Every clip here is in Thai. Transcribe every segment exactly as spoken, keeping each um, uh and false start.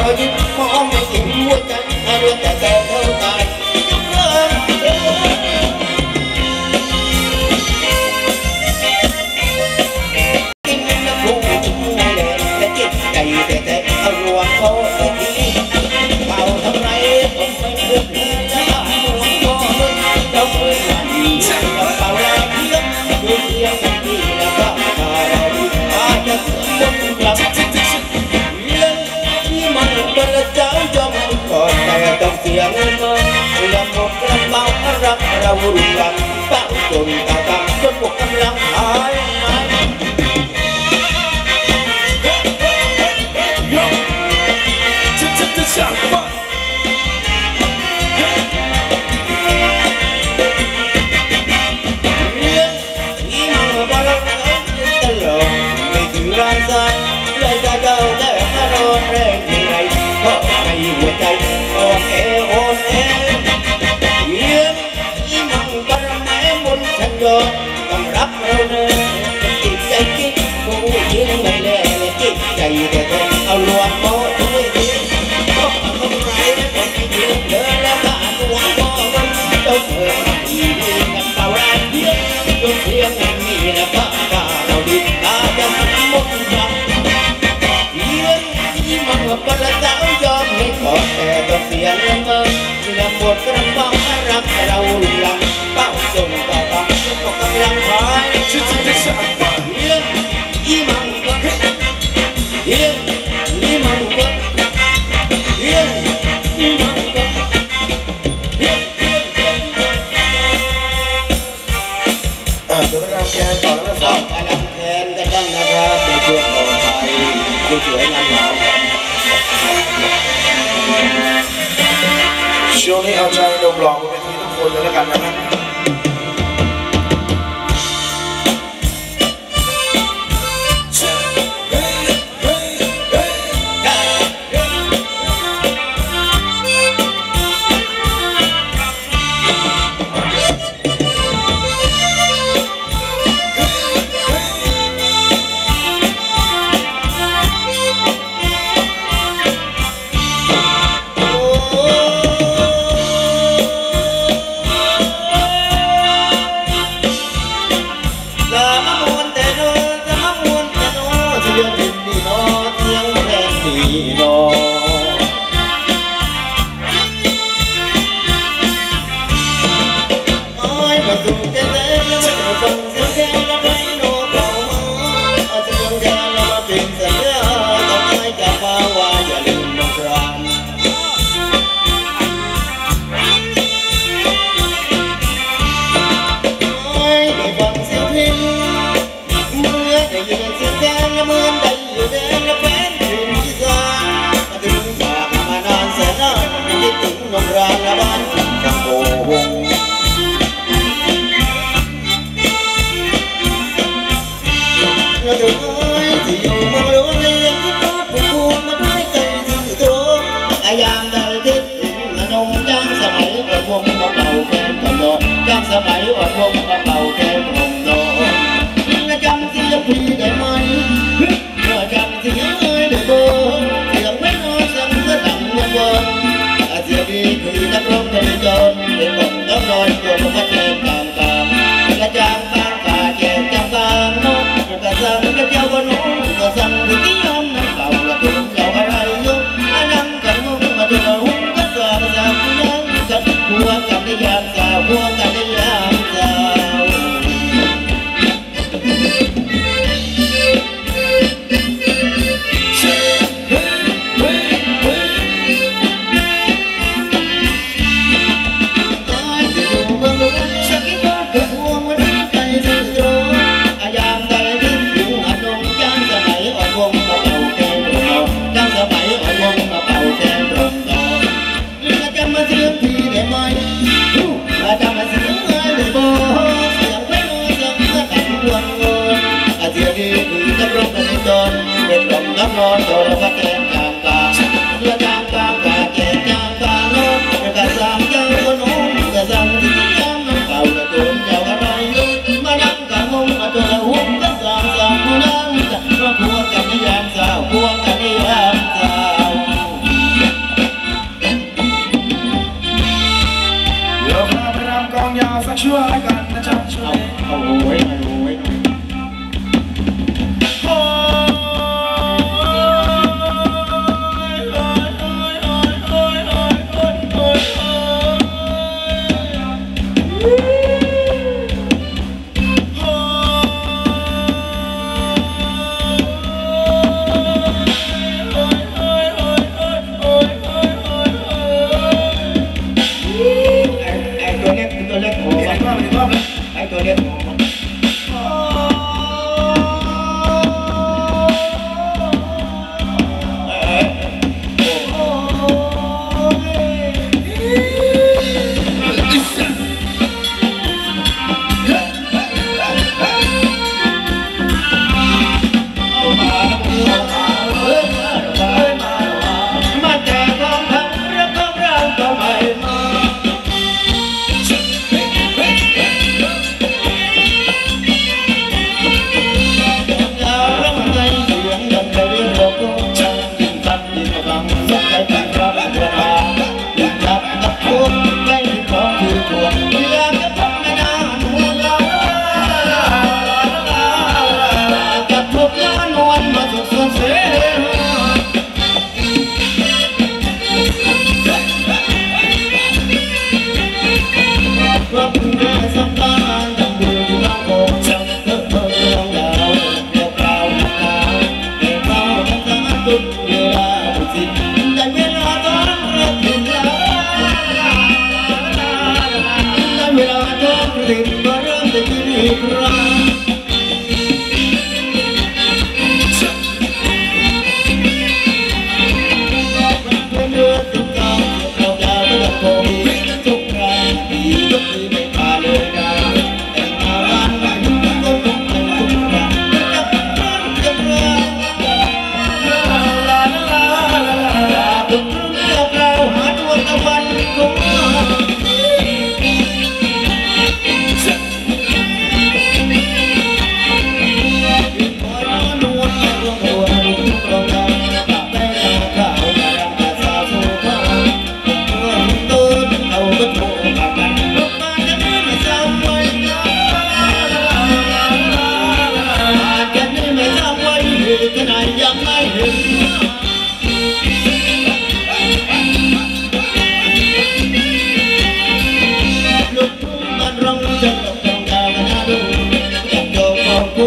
อยยิ้มมองไม่เห็นหัวใจเรื่องแต่แต่เท่าตายยังเริ่มกินน้ำพุจิ้มในแหลมและจิตใจแต่แต่เอารวมเขาสักทีเป่าทำไรผมไม่เลือกเลยจะหาหัวก็เลยเราเคยหวานดีเราเป่าลายเพียงดูเพียงกันดีแล้วก็พาเราดีอาจจะเสื่อมลงกลับเรื่องที่มันเป็นเจ้าจอมก่อนแต่ต้องเสียเงินมาลำบากลำบากรักเรารุนแรงเป้าจนตาตาจนหมดกำลังหายเลยจะเจ้าแต่ถ้าโดนแรงยังไงเพราะในหัวใจอ่อนแออ่อนแอเยี่ยมยิ่งมั่งบารมีมนต์ฉันยอมต้องรับเราเนิ่นจิตใจคิดผู้หญิงไม่แน่จิตใจแต่แต่เอาลวงโม้ด้วยดีเพราะมันต้องไรคนที่ยืนเดินแล้วก็ตัวโม้มันต้องเกิดดีกันเปล่าแรงเพียงจนเพียงอย่างนี้นะพระข้าเราดีตาจะมันมนต์รับมันว่าปละเจ้ายอมให้ขอแต่ต้องเสียเงินเงินเสียหมดกำลังรักเราหลังเป้าจนต่อตาจนกำลังหายชื่อชื่อชื่อเรื่องอีมังก็เรื่องอีมังก็เรื่องอีมังก็เรื่องเรื่องเรื่องอ่าตัวเราแกต่อแล้วสองอลังแทนกันบ้างนะครับในช่วงต่อไปสวยๆงามๆช่วงนี้เอาใจหนุ่มหล่อบนเวทีทุกคนเลยแล้วกันนะครับเหมือนได้อยู่แดงและแฟนถึงที่สานถึง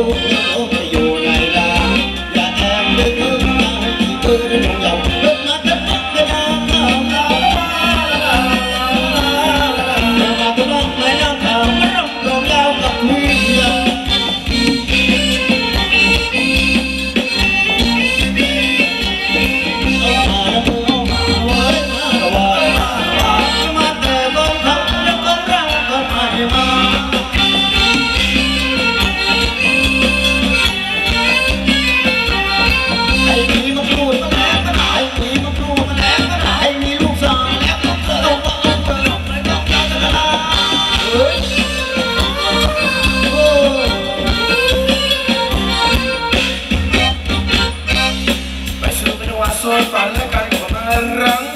อยู่ในดาอย่าแอบเดินเดินเดินเดินเดินเดินเดินมาเดินมาเดินมาเดินมาเดินมาเดินมาไม่น่าเดินมาร้องร้องยาวกับพี่ฝันและการขอมารัง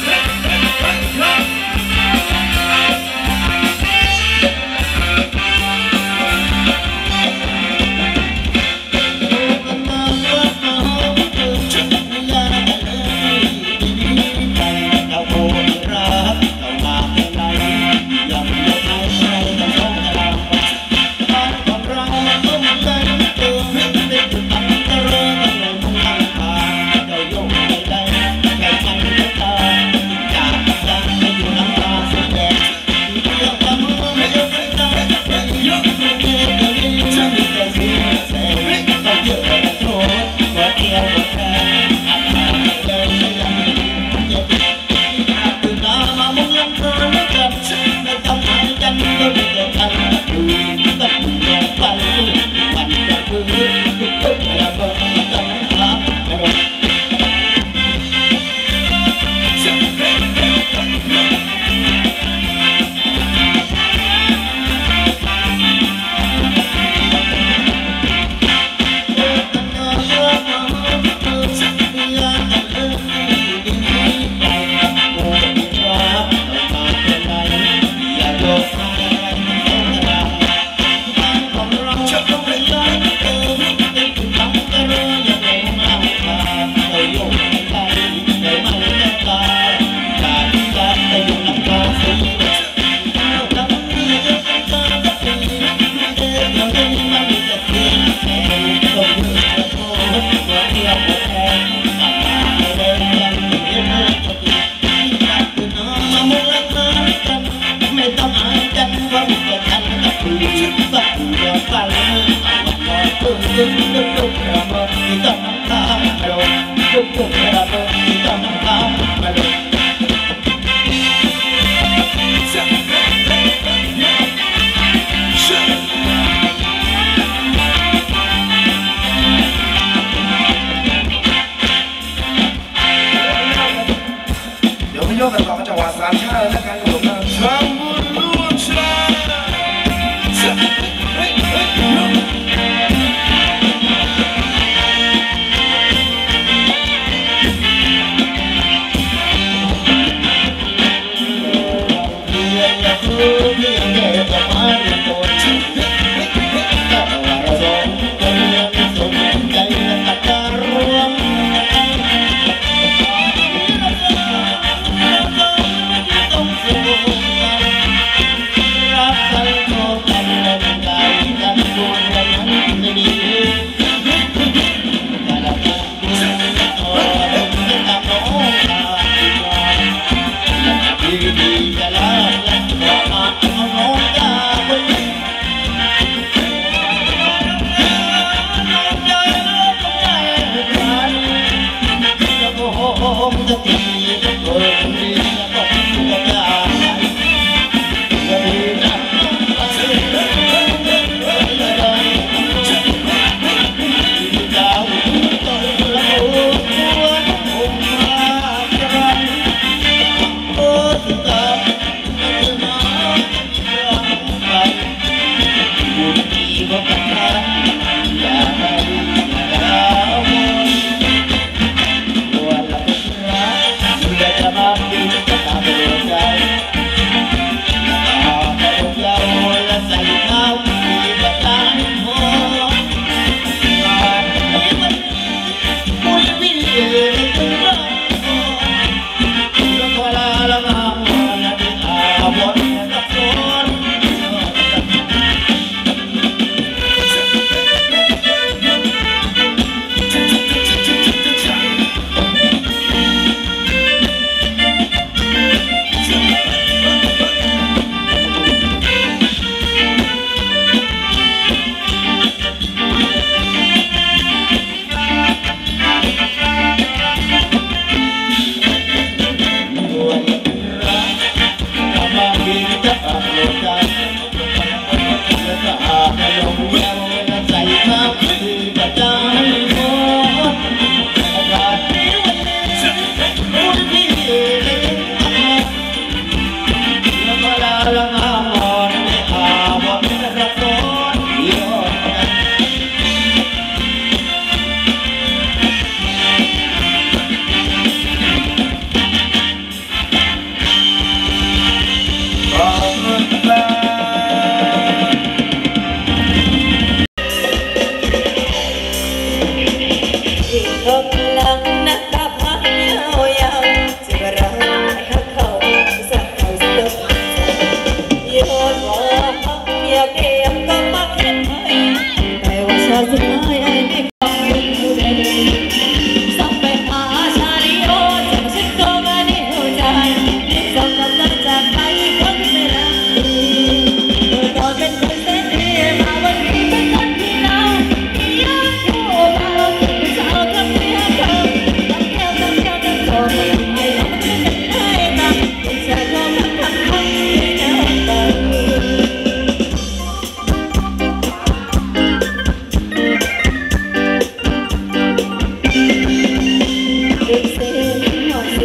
เดี๋ยวพี่โยกกันต่อจังหวะสามชาติและการกระโดดน้ำช่างบุญร่วมชา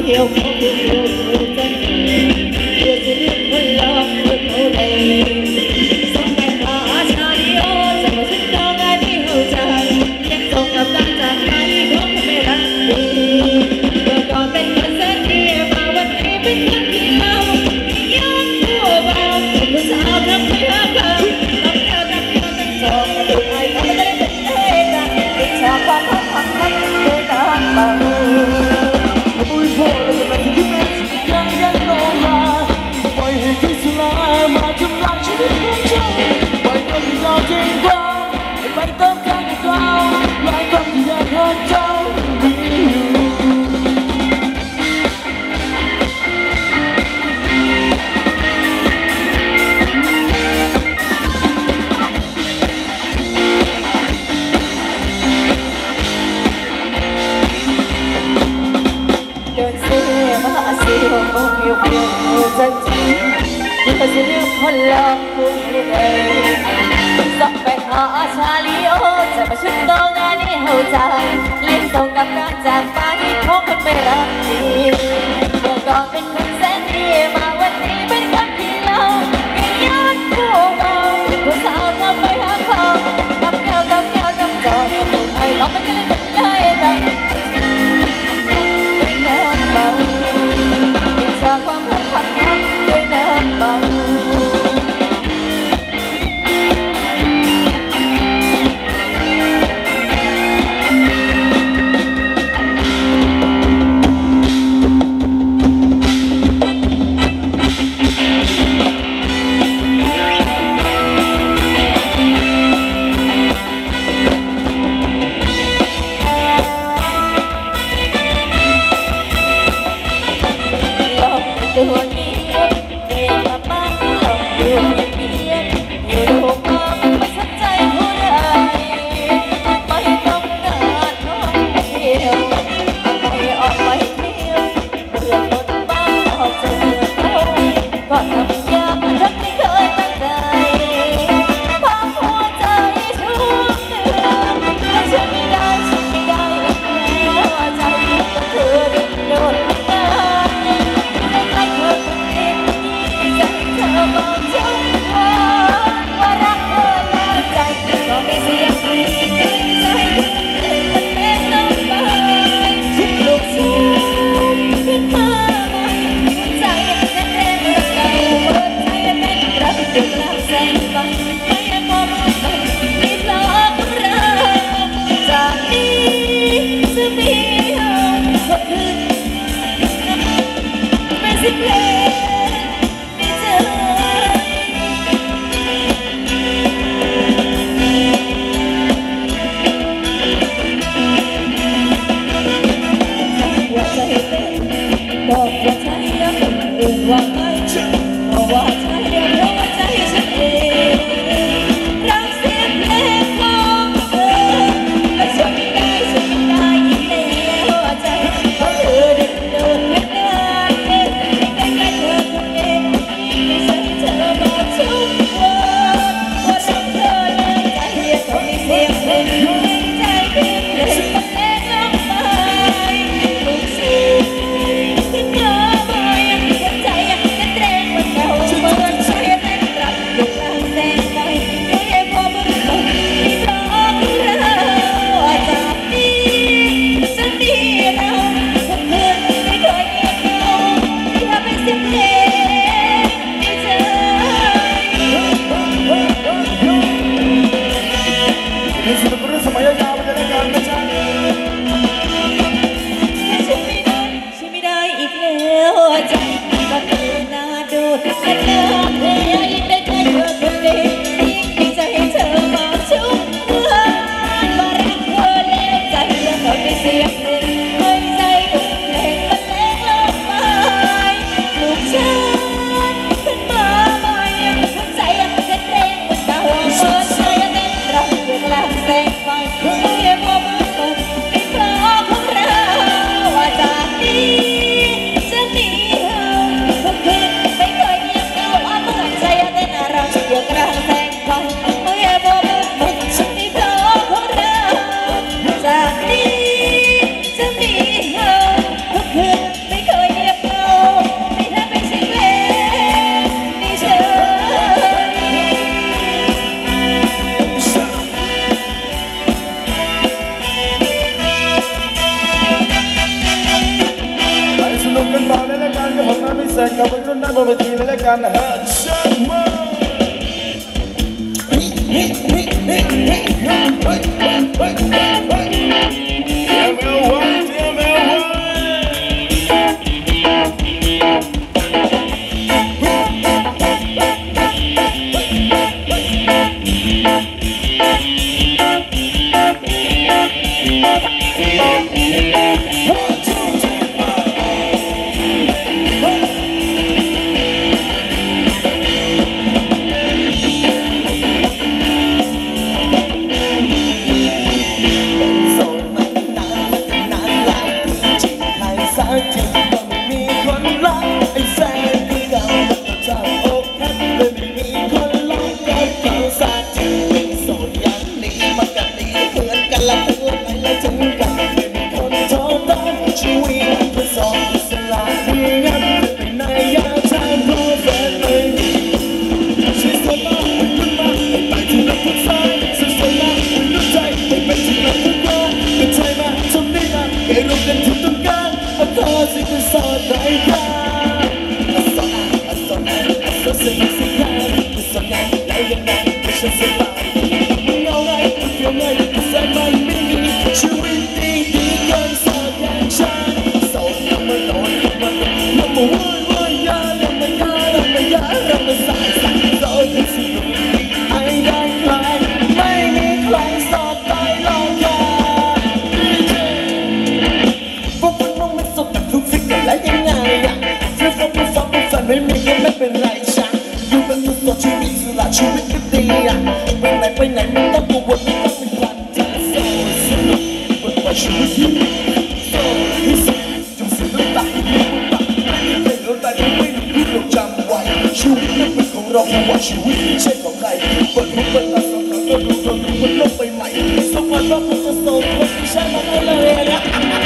ที่ยวเขาคือรู้จักเพื่อจะเลือกคนรอบเพื่อเขาได้ส่งไปหาชาดิโอจะมาฉันต้องการที่เข้าใจยังส่งกับการจากไปของคนไม่รักดีเมื่อก่อนเป็นคนแสนดีมาวันนี้เป็นคนที่เขาย้อนตัวเบาผู้สาวทำให้หักเขาต้องเที่ยวกับเขาทั้งสองมาดูไอ้เขาไม่ได้เป็นเล่ห์กันติดชอบความรักความรักด้วยน้ำเบาอุ้ยพ่อเลยมันที่เป็นยังยังโนมาปล่อยให้ที่สุรามาทำลายชีวิตของฉันปล่อยคนที่เราจริงกว่าไปเติมใจกับเราหลายคนที่อยากให้เจ้ามีอยู่จังจริงมันก็จะเลือกคนหลอกคุณเลยสักไปหาชาลีโอจะมาชุดโตงานนี้เข้าใจเลี้ยงส่งกับการจากไปของคนไม่รักดีเมื่อก่อนเป็นคนแสนดีมาวันนี้เป็นคนที่เราแค่ย้อนผู้เบาผู้สาวทำไปหาเขากับแก้วกับแก้วกับจอไอ้เราไม่ได้เป็นได้ดังเป็นน้ำเบาจากความรักพักพักด้วยน้ำเบาตัวนี้เรียกมาบ้านเราอยู่อย่างเดียวอยู่โลกมาไม่สนใจผู้ใดไม่ต้องการท่องเที่ยวไม่ออกไปเที่ยวเบื่อคนบ้าออกจะเบื่อเขาก็ทำยากฉันไม่เคยตั้งใจพังหัวใจทุกเดือนแต่ฉันไม่ได้ฉันไม่ได้แล้วใจก็เธอดิ้นรนบอกฉันว่าว่ารักเธอแล้วใจก็ไม่เสียใจใจมันเป็นน้ำตาทุกลูกสูบขึ้นมาใจเป็นแรงรักเก่าเปิดใจเป็นรักเดือดร้อนแสนฟังไม่ยังมองมันไม่หลอกเราจากนี้จะมีเราคนอื่นไม่สิเพลงบอกว่าใจยังอื่นว่าไม่บอกว่าใจยังเพราะว่าใจฉันเองรักเสียงเพลงของเธอและฉันไม่ได้ฉันไม่ได้อีกแล้วใจเพราะเธอเดินเดินไม่ได้เองไม่ใกล้เธอคนเองไม่ใช่เธอบอกทุกวันว่ารักเธอแล้วใจยังคงมีเสียงเพลงใจเป็นเพลงบรรเลงลงไปลูกศิษย์ขึ้นมาใหม่หัวใจยังเต้นเหมือนเก่าเปิดใจเต้นรักอยู่กลางแสงไฟไม่ให้พอบุญตกที่เพราะเราจากนี้ฉันดีเราคนอื่นไม่เคยเงียบเหงาที่ทำให้เสียงเพลงในใจนี่สุดกระสมัยยาวๆจะได้การไม่ใช่ฉันไม่ได้ฉันไม่ได้อีกแล้วใจก็เธอหน้าดูแต่เธอพยายามได้แค่เธอคนเดียวยิ่งใจเธอมาชุบเพื่อนว่ารักเธอแล้วใจยังเขาไม่เสียงเพลงให้ใจทุกเพลงมันแรงลงไปลูกฉันขึ้นมาใหม่หัวใจยังเต้นแรงเหมือนเก่าเปิดใจยังเต้นรักอยู่กลางแสงไฟไม่ให้พอบุญตกที่เพราะของเราว่าจากนี้จะมีเราคนอื่นไม่เคยเงียบเหงานุกกันต่อในรายการกับผมน้ำพิเศษกับวัยรุ่นนั่งบนเวทีในรายการนะฮะเชิญมาเฮ้ยเฮ้ยเฮ้ยเฮ้ยเฮ้ยเฮ้ยเฮ้ยเฮ้ยเฮ้ยเฮ้ยเดี๋ยวแมวไว้เดี๋ยวแมวไว้ชีวิตก็ดีอ่ะไปไหนไปไหนไม่ต้องกังวลไม่ต้องเป็นวันจะโซ่สนุกบนว่าชีวิตที่โซ่ที่สุดจงเสียน้ำตาที่มีน้ำตาไม่เคยน้ำตาที่ไม่มีที่เราจำไว้ชีวิตนั้นเป็นของเราเพราะว่าชีวิตไม่ใช่ของใครเปิดหูเปิดตาสองตาก็ดูเราดูบนโลกใบใหม่สักวันเราคงจะโซ่คนที่ใช่มาได้เลยนะ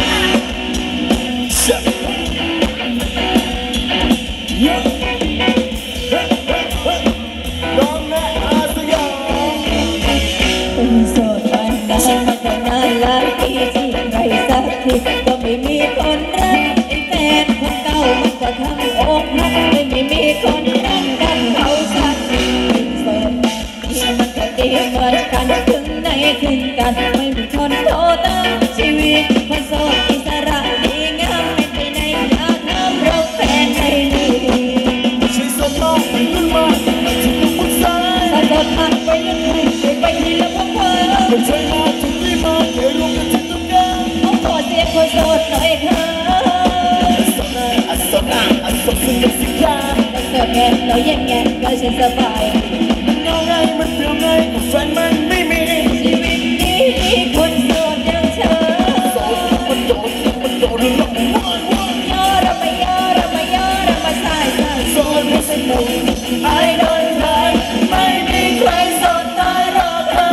ก็ไม่มีคนรักไอ้แฟนคนเก่ามันก็ทำอกหักไม่มีมีคนรักกันเขาสักทีโสดที่มันก็ดีเหมือนกันถึงไหนถึงกันไม่มีคนโทรตามชีวิตคนโสดอิสระดีงามไม่ไปไหนอยากทำเราแฟนให้ดีชีสมองไปขึ้นมาที่ลูกผู้ชายสะกดหันไปยังไงไปไปที่ละพักผ่อนไม่ใช่มาถึงที่มาเดี๋ยวรู้กันที่ต้องการขอเสียงคนโสดหน่อยเถอะอัศนาอัศนาสิสิกาอัศนาแง่เรายังไงก็ฉันสบายมันเอาไงมันเปลี่ยวไงแฟนมันไม่มีชีวิตนี้มีคนโสดอย่างเธอโสดมันโดนมันโดนเราว่ายว่ายย่อเราไม่ย่อเราไม่ย่อเรามาใส่ใส่โสดไม่สนุกไอ้โดนใครไม่มีใครโสดตายหรอกเธอ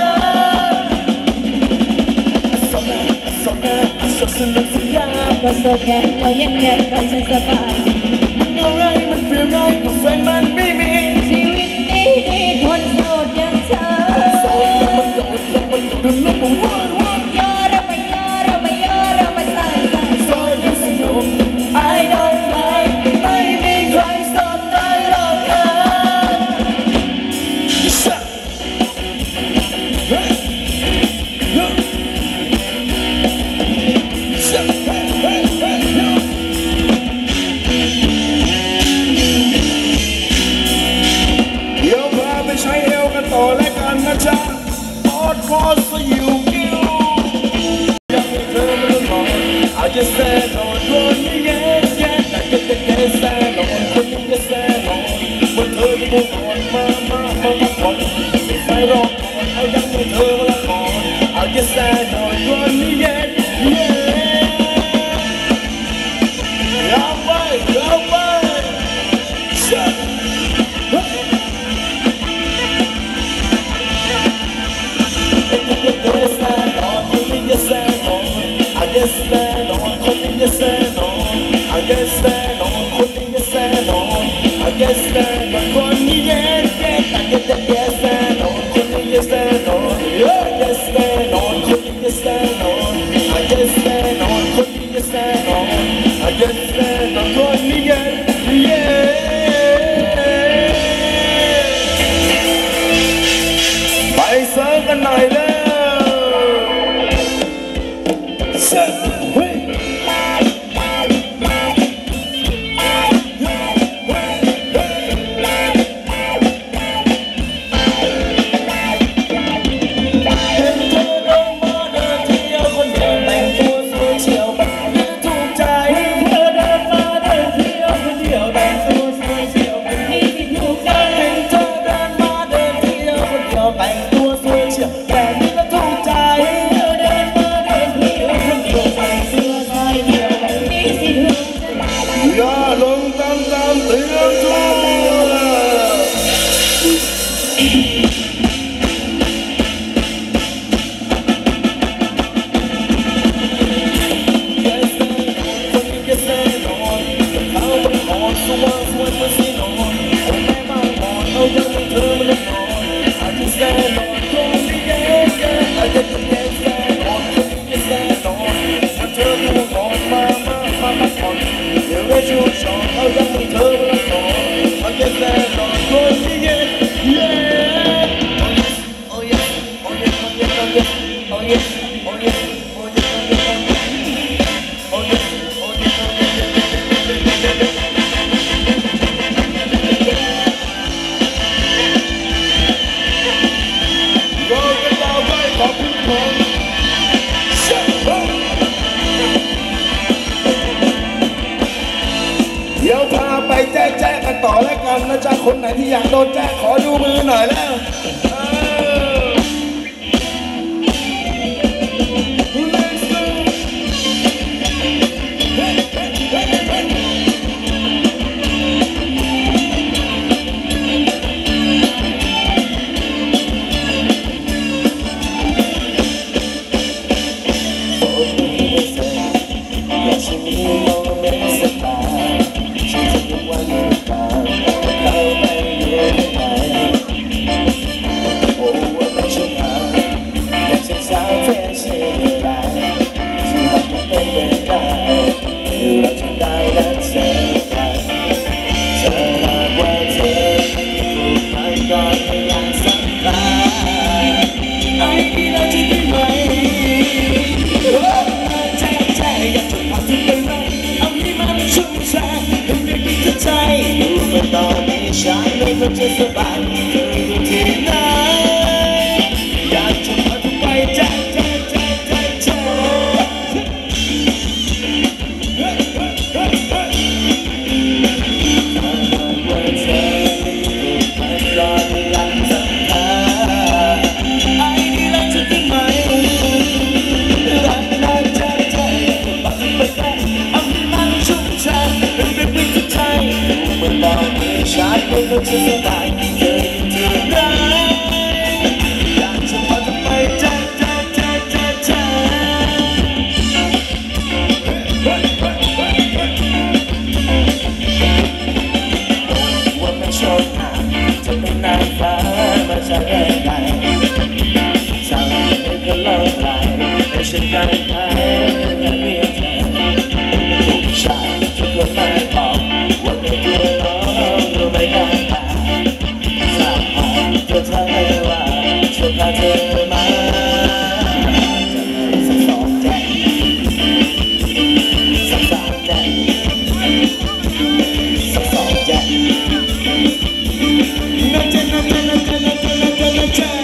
อัศนาอัศนาอัศนาสิกาก็โสดแง่เรายังไงก็ฉันสบายมันเอาไงมันเปลี่ยวไงก็แฟนมันไม่มีชีวิตนี้มีคนโสดอย่างเธอโสดแล้วมันโดนแล้วมันโดนแล้วมันว่ายว่ายย่อเราไม่ย่อเราไม่ย่อเรามาใส่ใส่โสดไม่สนุกไอ้โดนใครไม่มีใครโสดได้หรอกเธอเฮ้ยเฮ้ยเดี๋ยวพาไปใช้เอวกันต่อและกันนะจ๊ะปอดคอสยิวกิ้วอยากให้เธอมาลองอาจจะแซ่นอนคนนี้แย่แย่แต่ก็จะแย่แซ่นอนคนนี้จะแซ่นอนบนเธอที่มุ่งอ่อนมามามามาก่อนไม่ใส่รองก่อนเอายังให้เธอมาละก่อนอาจจะแซ่นอนคนนี้แย่แย่ยาวไปยาวไปชัดI guess that on putting your sand on. I guess that on putting your sand on. I guess that on putting your sand on. I get that yes that on putting your sand on. I guess that on putting your sand on. I guess that on putting your sand on. I guess that on คนนี้เย็นเย็นไปเสิร์ฟกันหน่อยแล้วเสิร์ฟเฮ้ยต่อแล้วกันนะจ๊ะคนไหนที่อยากโดนแจ้งขอดูมือหน่อยแล้วมันจะสบายเธออยู่ที่ไหนอยากจะพาเธอไปแจ๊ะแจ๊ะแจ๊ะแจ๊ะแจ๊ะถ้าบอกว่าเธอไม่รอไม่รักสักครั้งไอ้นี่รักเธอได้ไหมรักรักแจ๊ะแจ๊ะอยากจะพาเธอไปแจ๊ะเอาให้มันชุ่มฉ่ำเป็นเป็นเป็นใจเมื่อตอนนี้ฉันไม่รู้จะสบายเธออยู่ที่ไหนอยากจะพาเธอไปแจ๊ะแจ๊ะแจ๊ะแจ๊ะแจ๊ะว่าไม่ชอบหาจะเป็นนางฟ้ามาจากแดนไกลทำให้ก็ลอยไหลให้ฉันได้ไหมและเรียกเธอผู้ชายทุกคนไม่บอกว่าไม่กลัวน้องรู้ไม่ได้แต่ถ้าหากเธอทำให้ว่าช่วยพาเธอมาสักสองแจ๊ะสักสามแจ๊ะสักสองแจ๊ะนะจ๊ะนะจ๊ะนะจ๊ะนะจ๊ะนะจ๊ะนะจ๊ะ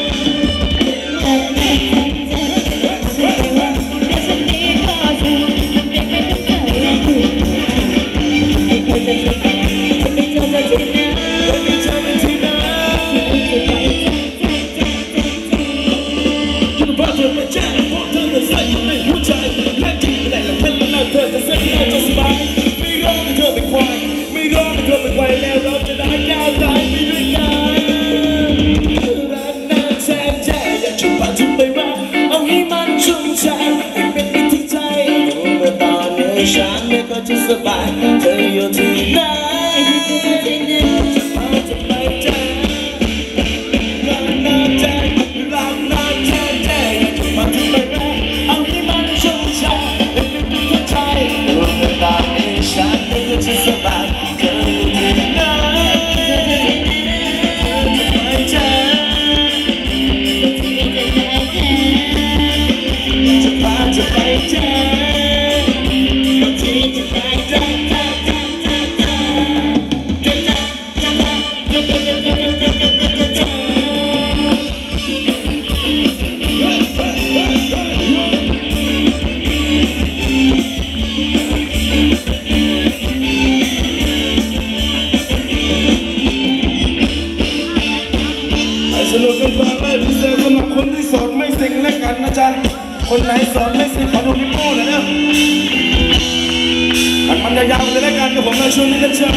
ฉันไม่ก็จะสบายเธออยู่ที่ไหนจะพาเธอไปแจ๊ะรักน่าแจ๊ะรักน่าแจ๊ะแจ๊ะจะพาเธอไปแจ๊ะเอาให้มันชุ่มฉ่ำเป็นเป็นใจรู้ไหมตอนนี้ฉันไม่ก็คนไหนสอนไม่สิขอดูนิ้วโป้งหน่อยนะหันมันยาวๆเลยแล้วกันกับผมในช่วงนี้นะจ๊ะ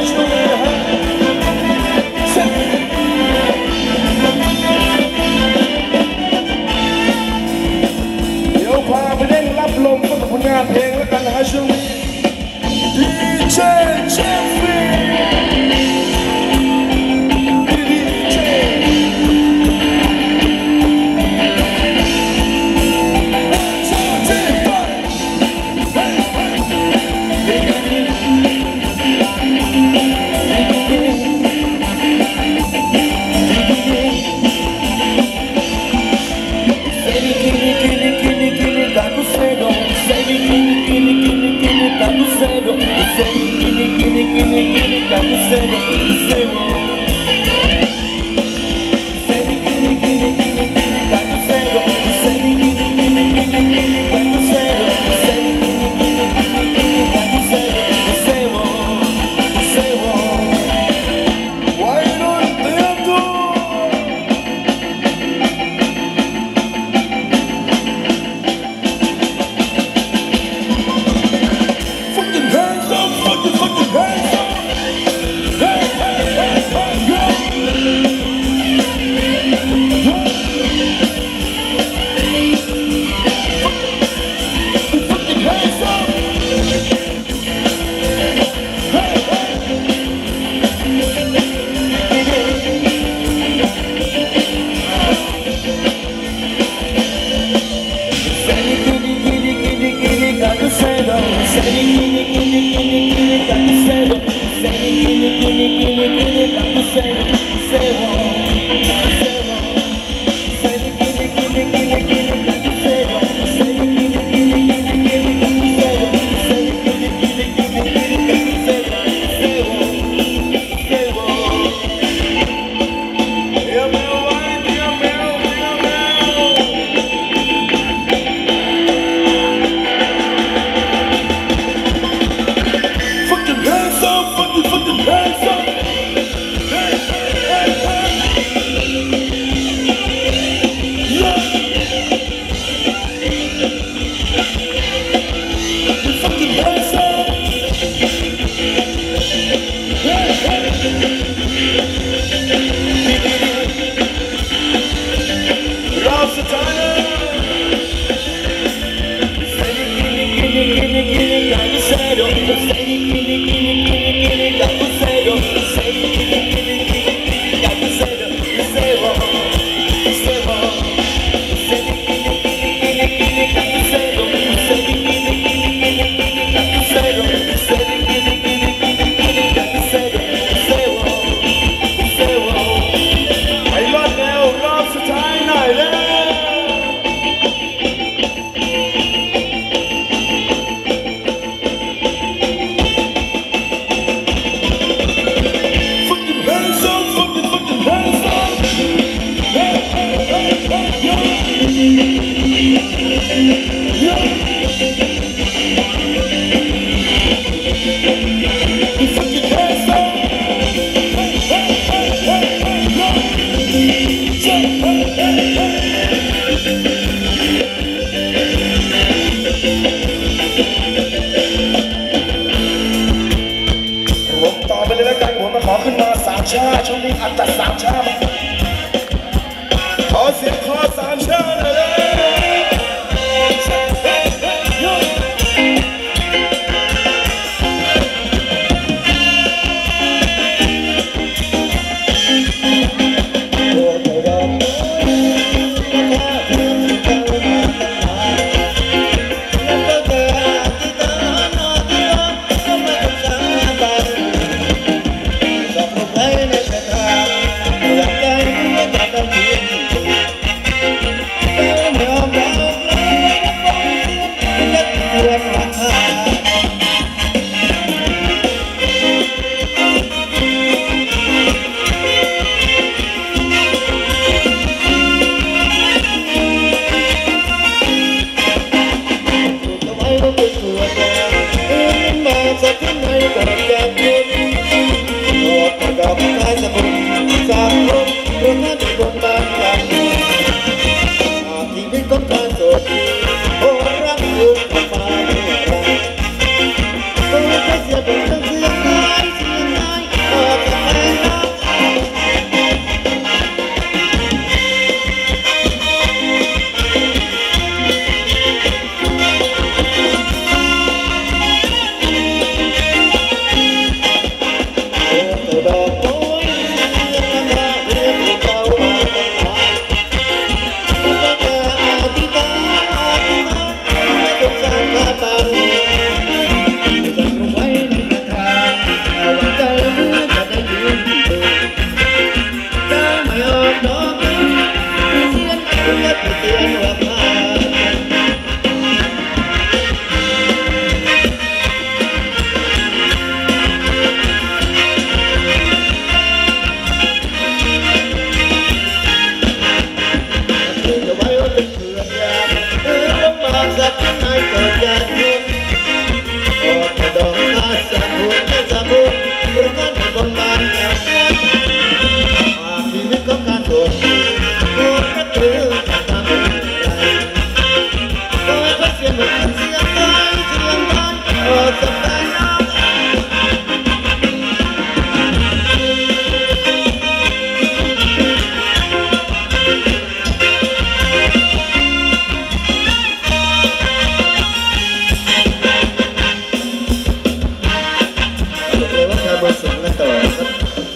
ช่วงนี้นะฮะเดี๋ยวพาไปเล่นรับลมกับผลงานเพลงแล้วกันนะฮะช่วงนี้ดีเจเจฟฟี่ดีเจชาช่วงนี้อัดจัดสามชาขอเสียงขอสามชาเลยเสียงตายเสียงตายมาส่งกันต่อครับ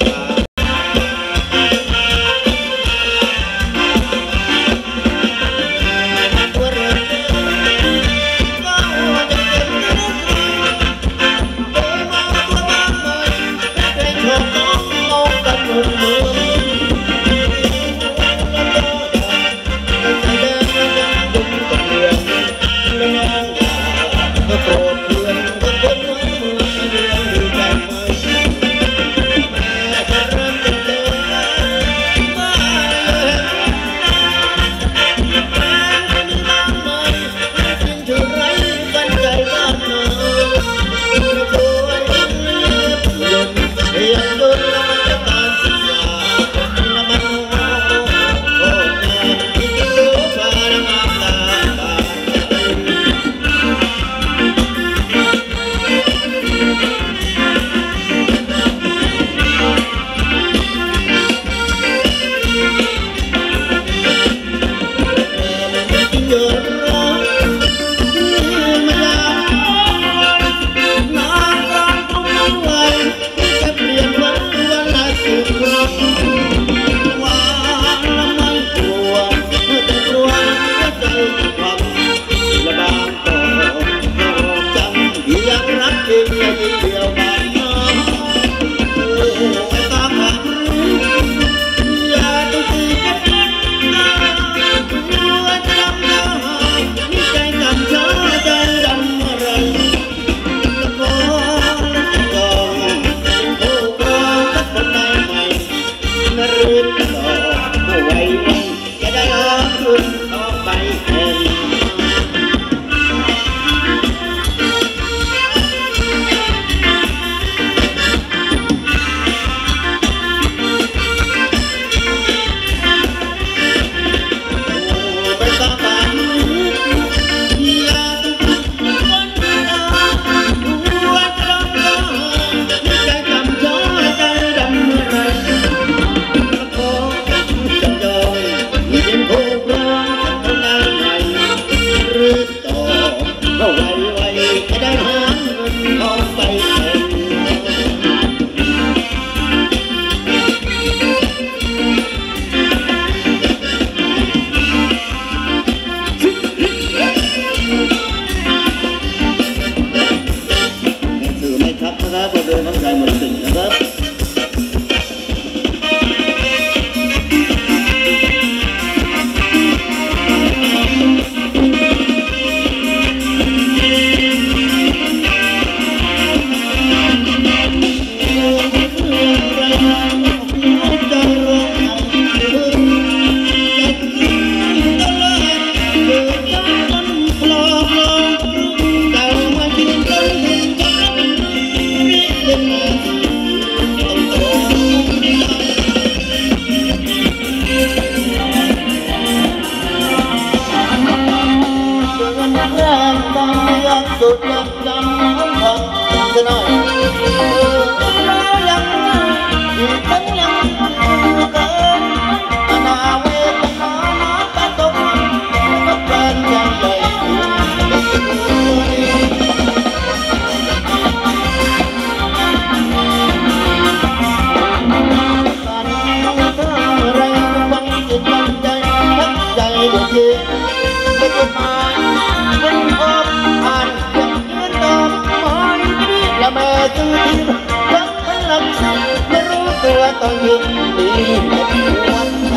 ต้องยินดีวันใจ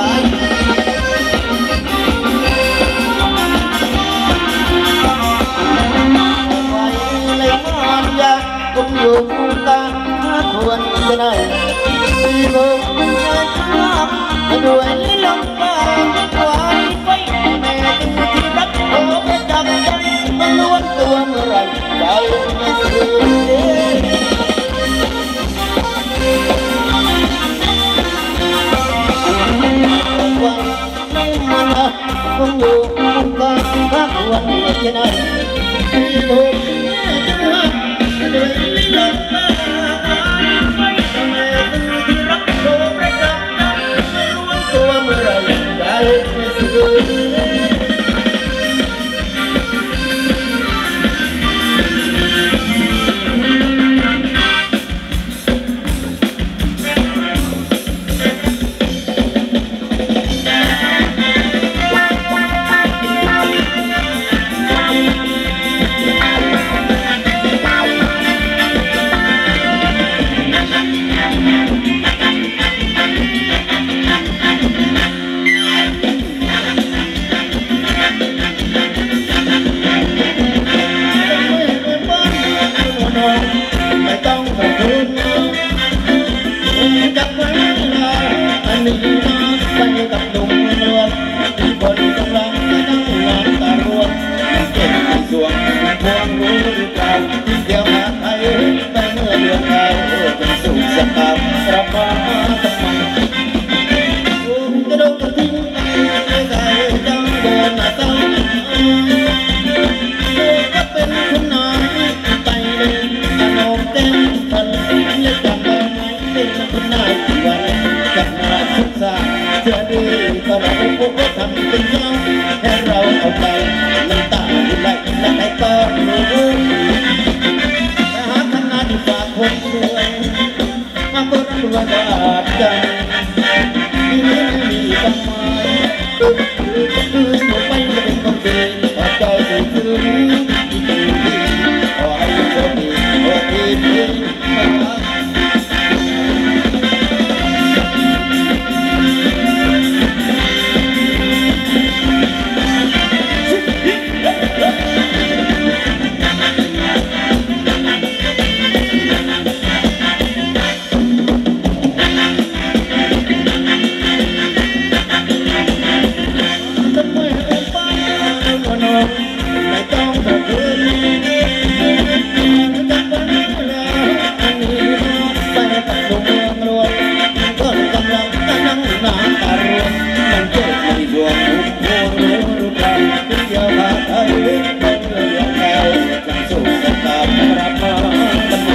ไว้ในงานยากผมอยู่คู่ตาควรจะได้มีลมใจรักด้วยลมปากไว้ไว้แม่ตื่นที่รักโอ้ไม่จำกันมันล้วนตัวเมื่อไรใจไม่ซื่อคงอยู่กันพักวันจะได้ที่โลกจะรักเดินลิ้นลมตาไม่ทำไมที่รักโลกประจำใจไม่รู้ตัวเมื่อไรใจไม่ซื่อไม่ต้องขอบคุณจับไว้อันนี้นะไปกับหนุ่มรวมที่คนกำลังนั่งน้ำตารวมเก็บในสวงพวงรู้หรือเปล่าเดี๋ยวหาไทยไปเมื่อเดือนดาวจนสุขสตาร์กลับมาทำไมจะโดนกระทิ้งไปใจจังโดนมาตั้งก็เป็นคนนายไปเลยอารมณ์เต็มทันและจำได้ไหมเป็นคนนายที่วันกับมาทุกสาเธอดีก็เราพบว่าทำเป็นยังให้เราเอาใจน้ำตาไหลและให้ก็รู้แต่หากทำงานที่ฝากคนรวยมาก็รักว่าก็อาจจะที่นี้ไม่มีความหมายคืนหมดไปจะเป็นคนดีขอใจถึงขอให้โชคดีขอให้ดีมาไม่ต้องขอบคุณจับวันนี้แล้วอันนี้ไปกับดวงเมืองรวมก็กำลังนั่งน้ำตารวมมันเกิดในดวงทุกดวงรู้หรือเปล่าที่เดียวหาไทยเป็นเรื่องแล้วจังสุขสตาร์รับมาทำไม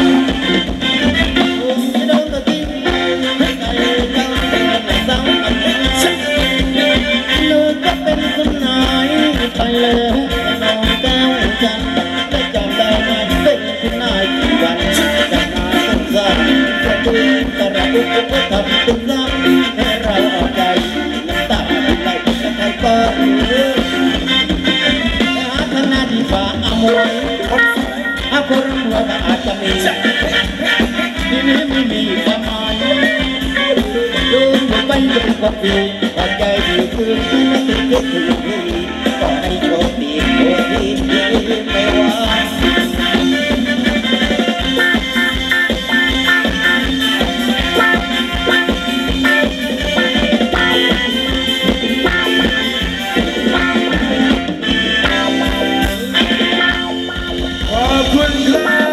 จะโดนกระทิ้งให้ใจเจ้าเป็นในเศร้าอันเป็นสักเลิกก็เป็นคนนายไปเลยน้องแก้วจันได้จำได้ไหมเป็นคุณนายกี่วันจำนายสงสารจะดูแต่เราบุกก็ทำเป็นซ้ำให้เราเอาใจน้ำตาไหลจะใครก็รู้แต่หาทางหน้าที่ฝ่าอมวยอาคนรักเราอาจจะมีที่นี้ไม่มีความหมายดูไปเป็นความดีพอใจดีคือไม่ถึงก็ถึงดีก็ให้โชคดีโชคดีไม่ว่าขอบคุณครับ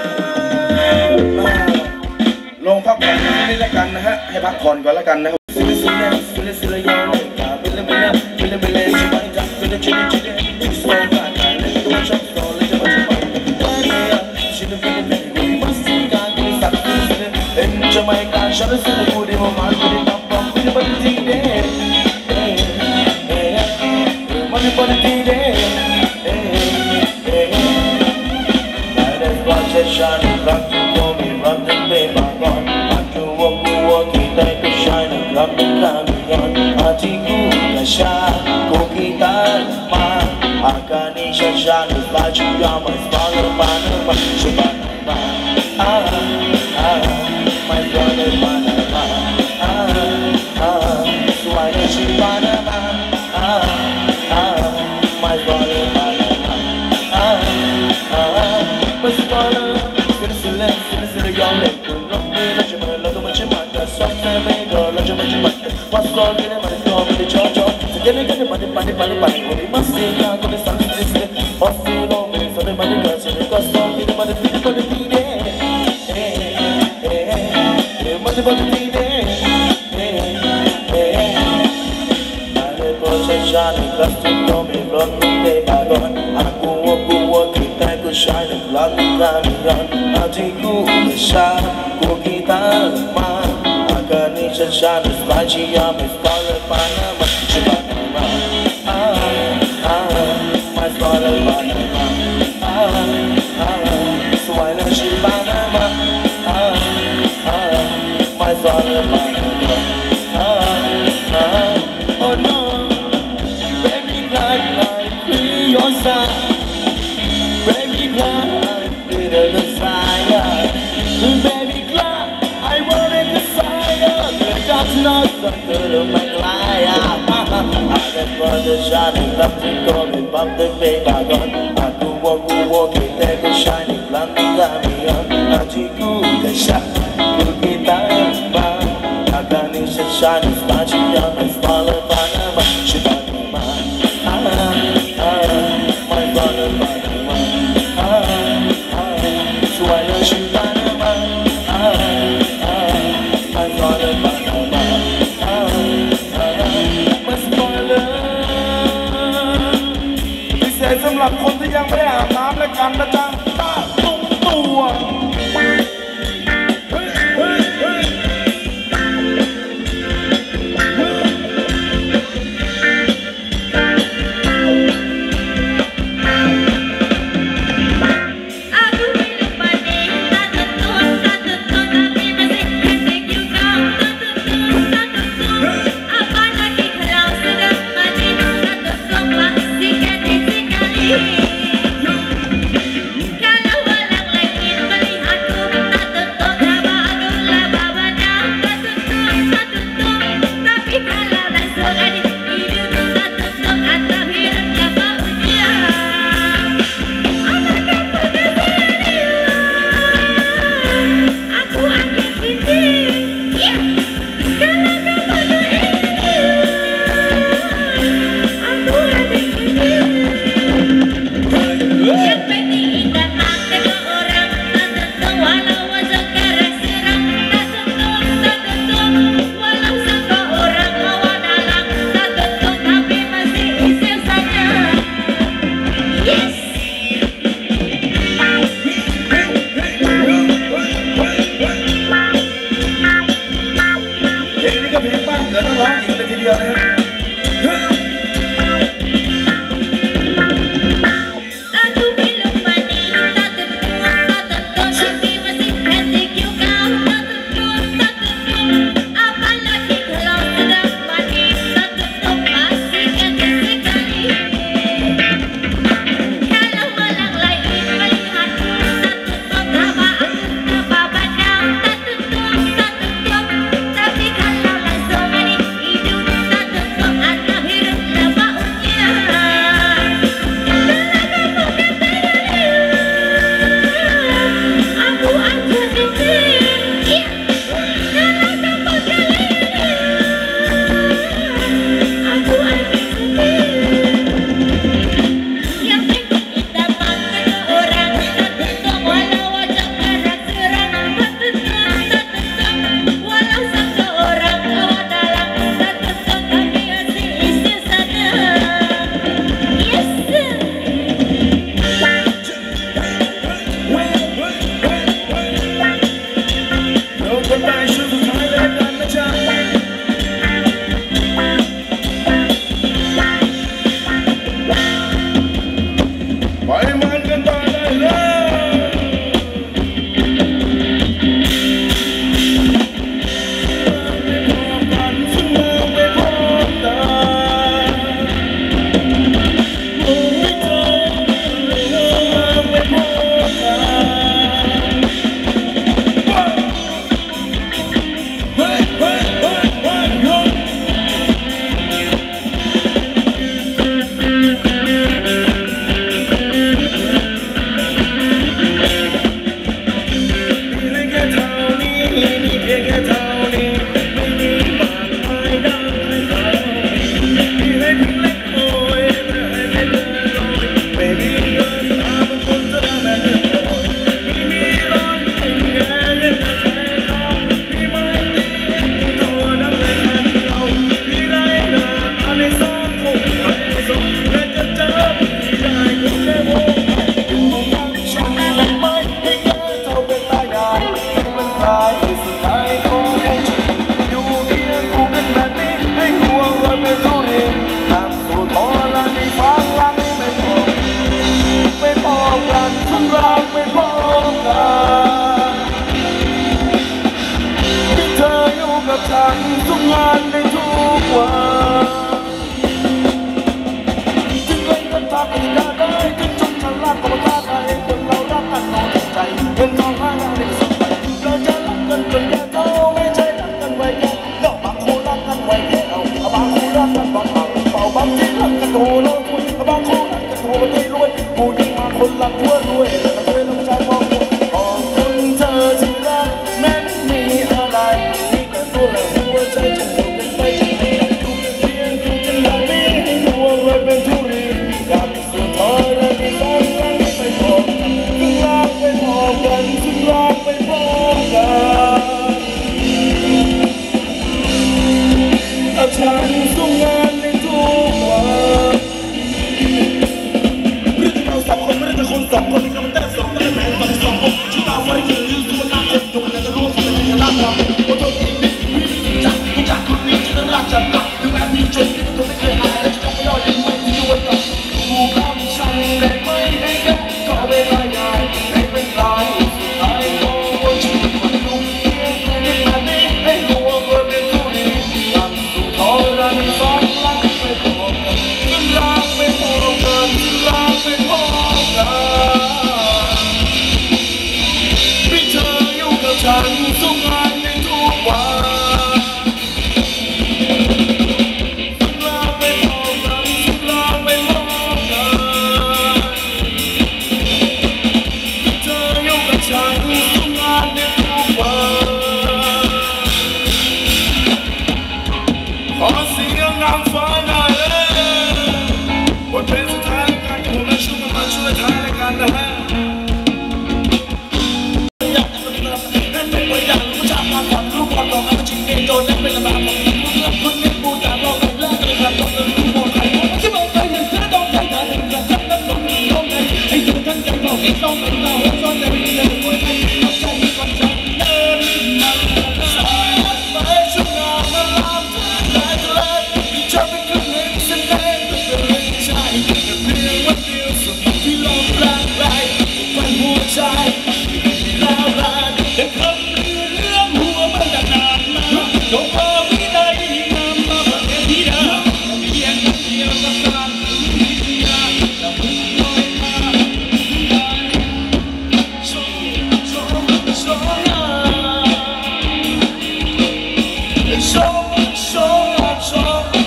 ลงพักผ่อนนี่แล้วกันนะฮะให้พักผ่อนก่อนแล้วกันนะครับซิลิซิลิซิลิซิลิยองกาบิลบิลบิลบิลชิบันจักบิลชิลิชิลิสโตนกันเลยตัวชอบโตเลยจะมาชิบันชิลิบิลบิลบิลมัสติกันที่สักทีเอ็นจะไม่การฉันรู้สึกว่าดีมากๆที่นับปั๊มบิลบิลทีเด้มันบิลทีเด้Shine rock to for me, rock the baby on. I do walk, walk, it like a shine, rock the camion. I take you, the shine, cookie time, man. I can't even shine, the flash, you are my father, man, my shabbat, man. Ah, ah, my brother, man, ah, ah, so I know she, man, ah, ah, my brother, man, ah, ah, my brother.ฉันชาติสบายชียาไม่สกอลเลยปานามาชิบะนามาอ่าอ่าไม่สกอลเลยปานามาอ่าอ่าสวยเลยชิบะนามาอ่าอ่าไม่สกอลเลยปานามาอ่าอ่า oh no baby like like free your side baby like little desire baby like I not gonna make lie. I never the shining love to go and bump the baby I got. I go walk, go walk, it there the shining lamp to got me on. I take you the shot, you get that bar. I got this shining star, she on my smaller banana, she got me man. Ah, ah, my brother, banana. Ah, ah, so I know she got me man. Ah, ah, my brother, banana. Ah, ah, my spoiler. พิเศษสำหรับคนที่ยังไม่ได้อาบน้ำและกันนะจ๊ะตาตุ้งตัวเราจะรักกันจนแก่เท่าไม่ใช่รักกันไว้แก่เราบางคนแหละหัวใจจะหลงกันไปจะให้ดูเพียงดูกันแบบนี้ให้รู้อะไรเป็นทุเรียนการสุดท้ายและที่สองครั้งไปพบกันซึ่งรักไปพบกันซึ่งรักไปพบกันอาฉันสู้งานในทุกวันเรื่องเราสองคนไม่ได้แต่คนสองคนที่กำลังแต่สองแต่แม่ฝั่งสองคนที่ตาไฟเขียวยืนสู้หน้าคนอยู่กันจะรู้ว่าเป็นยังไงล่ะครับขอโทษทีนิดนิดจักรู้จักคนนี้จะรักจัดกักถึงแม้มีจนที่ตัวไม่เคยหายและจะไม่ยอมยังไม่ที่อยู่วันต่อกูกำชันแต่ไม่ได้แค่ก็ไม่ได้ใหญ่ไม่เป็นไรสุดท้ายก็วันชีวิตมันดูเพียงแค่นี้แบบนี้ให้รู้ว่าเธอเป็นผู้ดีการสู้ทรมานสองครั้งไปพบกันซึ่งรักไปพบกันซึ่งรักไปพบกันพี่เธออยู่กับฉันสู้งานในทุกวันซึ่งรักไปพบกันซึ่งรักไปพบกันพี่เธออยู่กับฉันสู้งานในทุกวันขอเสียงนางฟ้าหน่อยเลยบทเพลงสุดท้ายในการที่ผมได้ช่วยมาช่วยท้ายในการนะฮะอยากจะเป็นแบบนั่นเป็นตัวอย่างรู้จักมาก่อนรู้ก่อนลองเอาจริงเองโดนนั่นเป็นระบาดของมึงเรื่องคนนี้กูจะลองกันเลิกกันครับต้องเดินรู้หมดใครผมคิดว่าใครจะจะต้องใจกันถึงจะจับนั้นต้องต้องไงไอ้ตัวทั้งใจบอกไอ้ต้องเป็นเราซ่อนใจไม่ได้คนให้เข้าใจก่อนจะเดินมาสายไปช่วยงานมาลามได้จะเลิกจะเป็นคนหนึ่งแสดงเป็นเรื่องใช่แต่เพียงวันเดียวสุดที่ลมแรงไหลฝันหัวใจลาลาแต่คำเรื่องหัวมันนานมาโดนพอไม่ได้นำมาประเทศที่เราเพียงคนเดียวก็สร้างวิทยาแล้วมึงลอยมาโชว์โชว์โชว์โชว์โชว์โชว์โช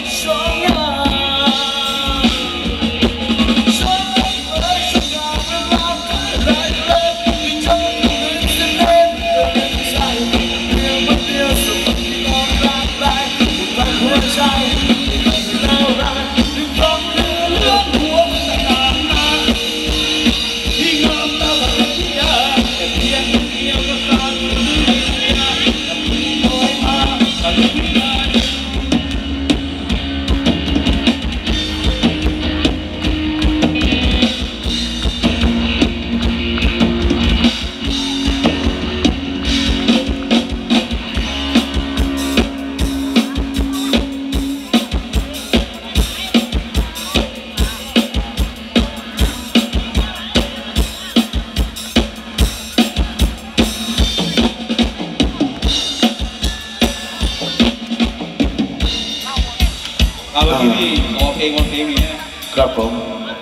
เอาวันที่พี่ขอเพลงวันเพลงนี้นะครับผม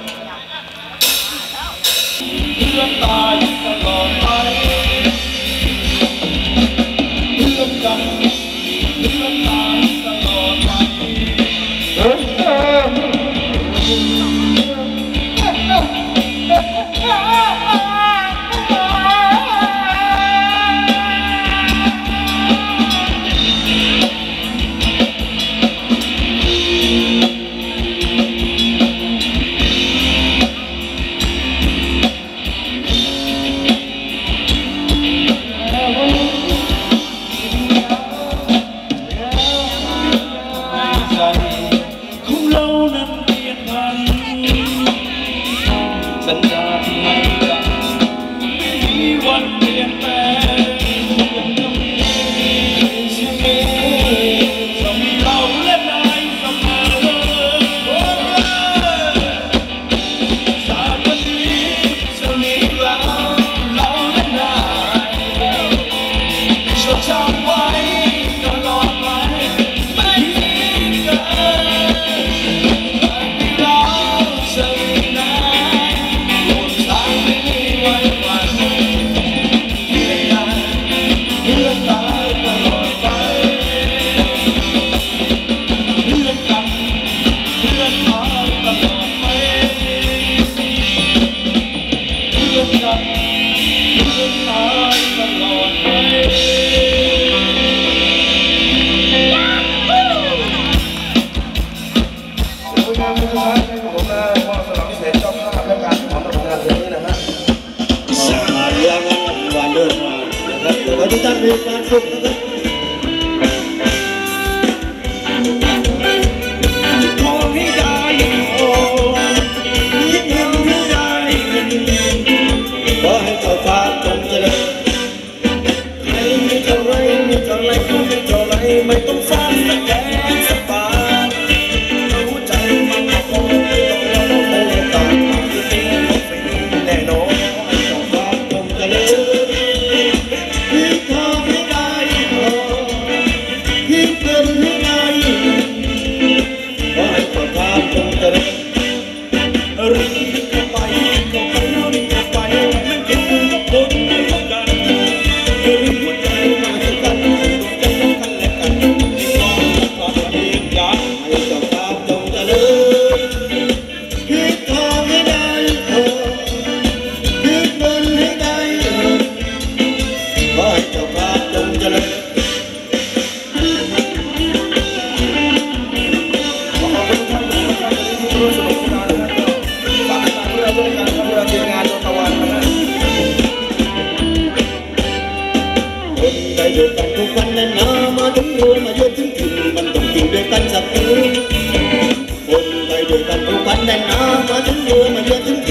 เพื่อนตายตลอดไปเพื่อนกันเพื่อนตายตลอดไปเฮ้ยมีความสุขนะครับขอให้ได้ขอให้เงินให้ได้ขอให้เจ้าฟ้าจงเจริญไม่มีเท่าไรมีเท่าไรก็ไม่เท่าไรไม่ต้องสร้างสักแดงสักบาทหัวใจมันก็คงต้องรอแต่ตามที่เป็นของฟรีแน่นอนขอให้เจ้าฟ้าจงเจริญพี่ขอให้ได้ขอพี่เกินให้ได้ขอให้เจ้าฟ้าจงเจริญรีบเข้าไปเข้าไปรีบเข้าไปมันคือกับคนไม่เหมือนกันคือหัวใจมาด้วยกันดูใจกันและกันที่มองความดีอยากให้เจ้าฟ้าจงเจริญพี่ขอให้ได้ขอพี่เงินให้ได้ขอให้เจ้าฟ้าจงเจริญขอบคุณท่านผู้ชมที่ร่วมสนุกสนานนะครับฝากติดตามเรื่องด้วยกันทำเรื่องทีมงานโดนตะวันนะครับคนใดเดียวกันทุกวันนั้นนามาถึงเรือมาเยือนถึงถิ่นมันต้องอยู่ด้วยกันสักทีคนใดเดียวกันทุกวันนั้นนามาถึงเรือมาเยือนถึง